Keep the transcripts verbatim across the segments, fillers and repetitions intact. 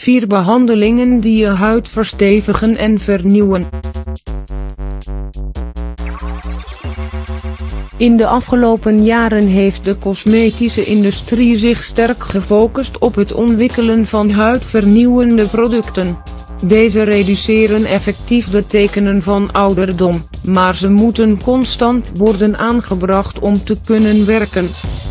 vier behandelingen die je huid verstevigen en vernieuwen. In de afgelopen jaren heeft de cosmetische industrie zich sterk gefocust op het ontwikkelen van huidvernieuwende producten. Deze reduceren effectief de tekenen van ouderdom, maar ze moeten constant worden aangebracht om te kunnen werken.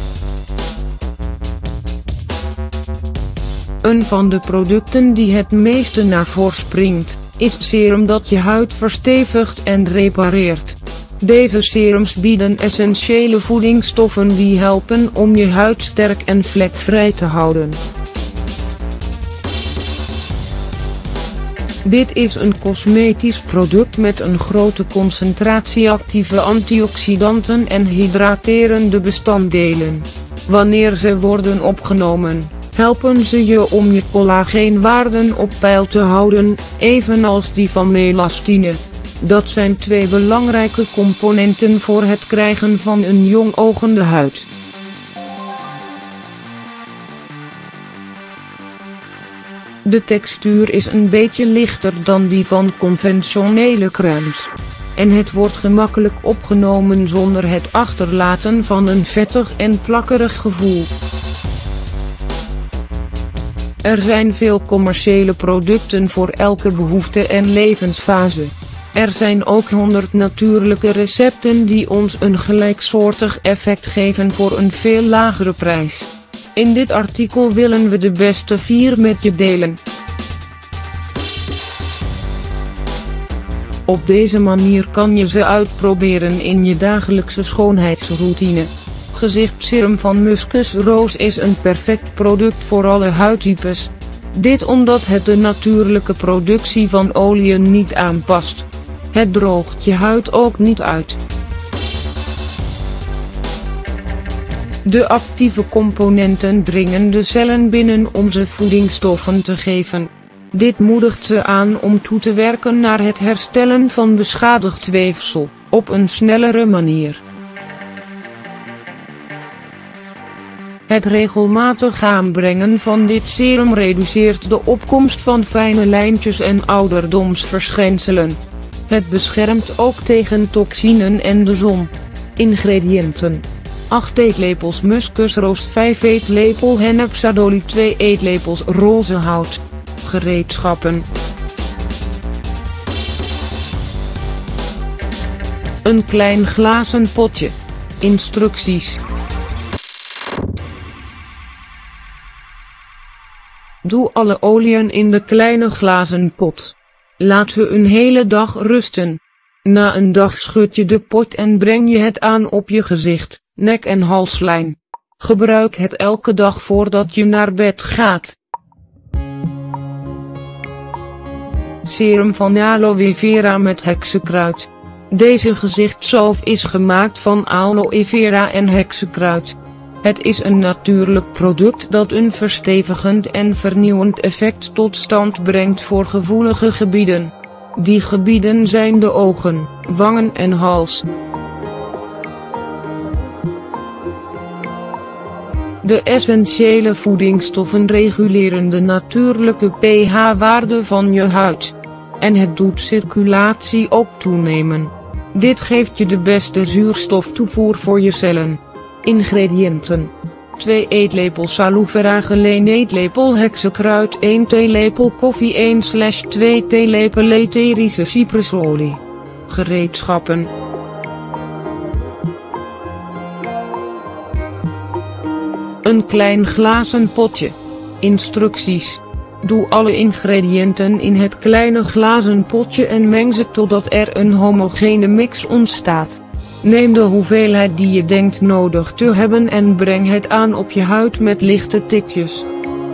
Een van de producten die het meeste naar voren springt, is serum dat je huid verstevigt en repareert. Deze serums bieden essentiële voedingsstoffen die helpen om je huid sterk en vlekvrij te houden. Dit is een cosmetisch product met een grote concentratie actieve antioxidanten en hydraterende bestanddelen. Wanneer ze worden opgenomen, helpen ze je om je collageenwaarden op peil te houden, evenals die van melastine. Dat zijn twee belangrijke componenten voor het krijgen van een jong ogende huid. De textuur is een beetje lichter dan die van conventionele crèmes. En het wordt gemakkelijk opgenomen zonder het achterlaten van een vettig en plakkerig gevoel. Er zijn veel commerciële producten voor elke behoefte en levensfase. Er zijn ook honderd natuurlijke recepten die ons een gelijksoortig effect geven voor een veel lagere prijs. In dit artikel willen we de beste vier met je delen. Op deze manier kan je ze uitproberen in je dagelijkse schoonheidsroutine. Gezichtserum van Muscus Rose is een perfect product voor alle huidtypes. Dit omdat het de natuurlijke productie van oliën niet aanpast. Het droogt je huid ook niet uit. De actieve componenten dringen de cellen binnen om ze voedingsstoffen te geven. Dit moedigt ze aan om toe te werken naar het herstellen van beschadigd weefsel, op een snellere manier. Het regelmatig aanbrengen van dit serum reduceert de opkomst van fijne lijntjes en ouderdomsverschijnselen. Het beschermt ook tegen toxinen en de zon. Ingrediënten: acht eetlepels Muscus Rose, vijf eetlepel hennepzadolie, twee eetlepels rozehout. Gereedschappen: een klein glazen potje. Instructies: doe alle oliën in de kleine glazen pot. Laat ze een hele dag rusten. Na een dag schud je de pot en breng je het aan op je gezicht, nek en halslijn. Gebruik het elke dag voordat je naar bed gaat. Serum van aloe vera met heksenkruid. Deze gezichtszalf is gemaakt van aloe vera en heksenkruid. Het is een natuurlijk product dat een verstevigend en vernieuwend effect tot stand brengt voor gevoelige gebieden. Die gebieden zijn de ogen, wangen en hals. De essentiële voedingsstoffen reguleren de natuurlijke pH-waarde van je huid. En het doet circulatie ook toenemen. Dit geeft je de beste zuurstoftoevoer voor je cellen. Ingrediënten: twee eetlepels aloe vera gel, één eetlepel heksenkruid, één theelepel koffie, één tot twee theelepel etherische citrusolie. Gereedschappen: een klein glazen potje. Instructies: doe alle ingrediënten in het kleine glazen potje en meng ze totdat er een homogene mix ontstaat. Neem de hoeveelheid die je denkt nodig te hebben en breng het aan op je huid met lichte tikjes.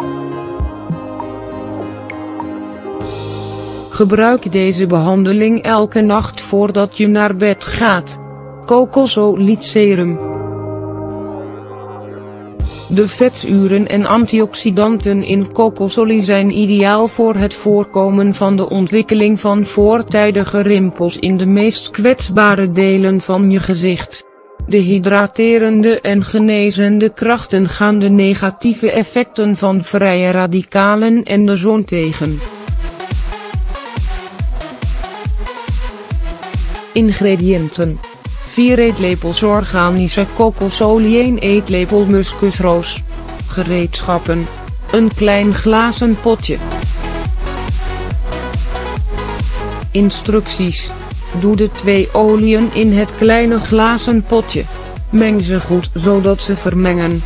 Gebruik deze behandeling elke nacht voordat je naar bed gaat. Kokosolie serum. De vetzuren en antioxidanten in kokosolie zijn ideaal voor het voorkomen van de ontwikkeling van voortijdige rimpels in de meest kwetsbare delen van je gezicht. De hydraterende en genezende krachten gaan de negatieve effecten van vrije radicalen en de zon tegen. Ingrediënten: vier eetlepels organische kokosolie, één eetlepel muskusroos. Gereedschappen: een klein glazen potje. Instructies: doe de twee oliën in het kleine glazen potje. Meng ze goed zodat ze vermengen.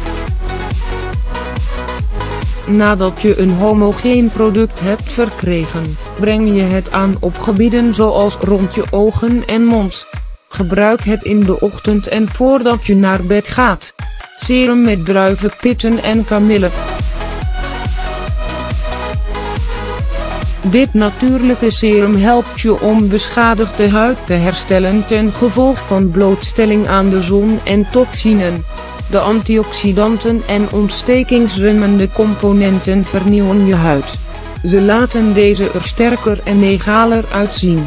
Nadat je een homogeen product hebt verkregen, breng je het aan op gebieden zoals rond je ogen en mond. Gebruik het in de ochtend en voordat je naar bed gaat. Serum met druivenpitten en kamille. Dit natuurlijke serum helpt je om beschadigde huid te herstellen ten gevolge van blootstelling aan de zon en toxinen. De antioxidanten en ontstekingsremmende componenten vernieuwen je huid. Ze laten deze er sterker en egaler uitzien.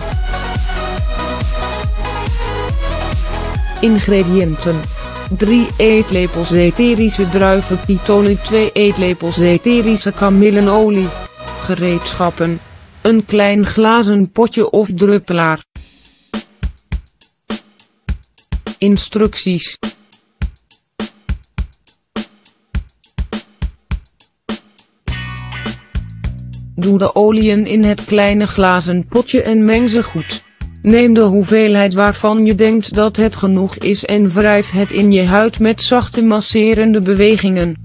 Ingrediënten: drie eetlepels etherische druivenpitolie, twee eetlepels etherische kamillenolie. Gereedschappen: een klein glazen potje of druppelaar. Instructies: doe de oliën in het kleine glazen potje en meng ze goed. Neem de hoeveelheid waarvan je denkt dat het genoeg is en wrijf het in je huid met zachte masserende bewegingen.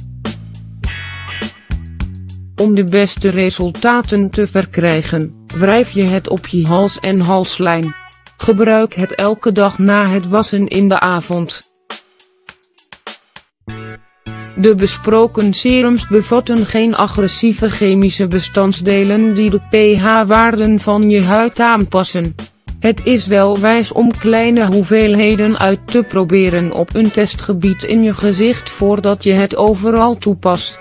Om de beste resultaten te verkrijgen, wrijf je het op je hals en halslijn. Gebruik het elke dag na het wassen in de avond. De besproken serums bevatten geen agressieve chemische bestanddelen die de pH-waarden van je huid aanpassen. Het is wel wijs om kleine hoeveelheden uit te proberen op een testgebied in je gezicht voordat je het overal toepast.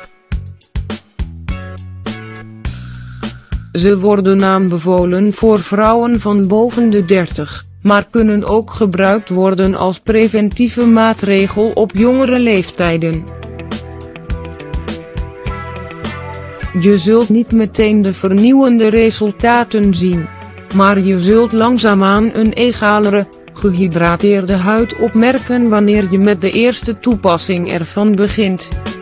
Ze worden aanbevolen voor vrouwen van boven de dertig, maar kunnen ook gebruikt worden als preventieve maatregel op jongere leeftijden. Je zult niet meteen de vernieuwende resultaten zien, maar je zult langzaamaan een egalere, gehydrateerde huid opmerken wanneer je met de eerste toepassing ervan begint.